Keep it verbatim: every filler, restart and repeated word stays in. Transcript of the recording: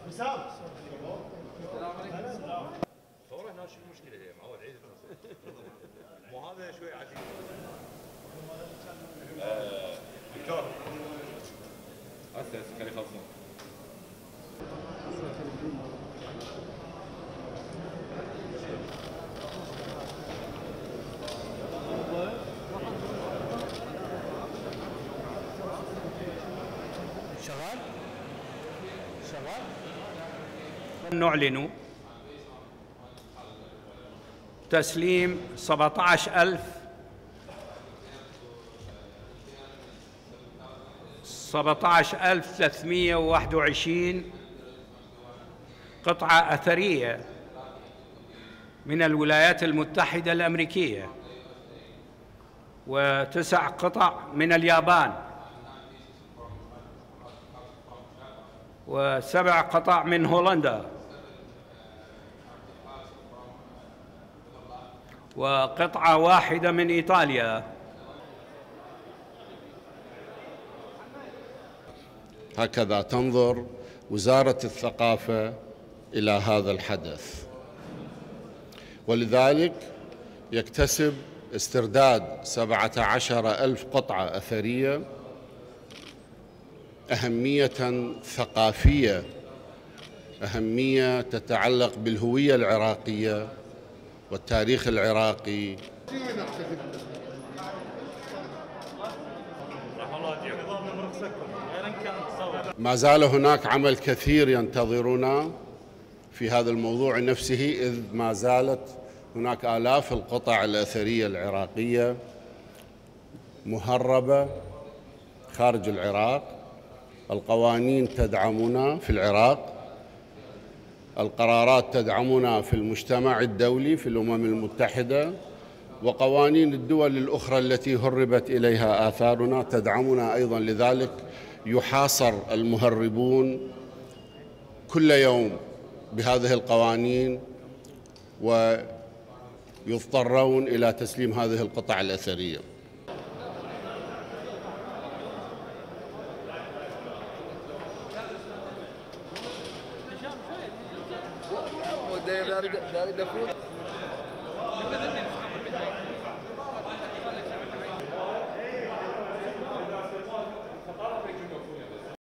وسام صورة هنا شو المشكلة هي معود عيد مو هذا شوي عجيب. دكتور هسه هسه خلي يخلصون. شغال؟ شغال؟ نعلن تسليم سبعة عشر ألف سبعة عشر ألف وثلاثمئة وواحد وعشرين قطعة أثرية من الولايات المتحدة الأمريكية، وتسع قطع من اليابان، وسبع قطع من هولندا، وقطعة واحدة من إيطاليا. هكذا تنظر وزارة الثقافة إلى هذا الحدث، ولذلك يكتسب استرداد سبعة عشر ألف قطعة أثرية أهمية ثقافية، أهمية تتعلق بالهوية العراقية والتاريخ العراقي. ما زال هناك عمل كثير ينتظرنا في هذا الموضوع نفسه، إذ ما زالت هناك آلاف القطع الأثرية العراقية مهربة خارج العراق. القوانين تدعمنا في العراق، القرارات تدعمنا في المجتمع الدولي في الأمم المتحدة، وقوانين الدول الأخرى التي هربت إليها آثارنا تدعمنا أيضا. لذلك يحاصر المهربون كل يوم بهذه القوانين ويضطرون إلى تسليم هذه القطع الأثرية. ده ده ده ده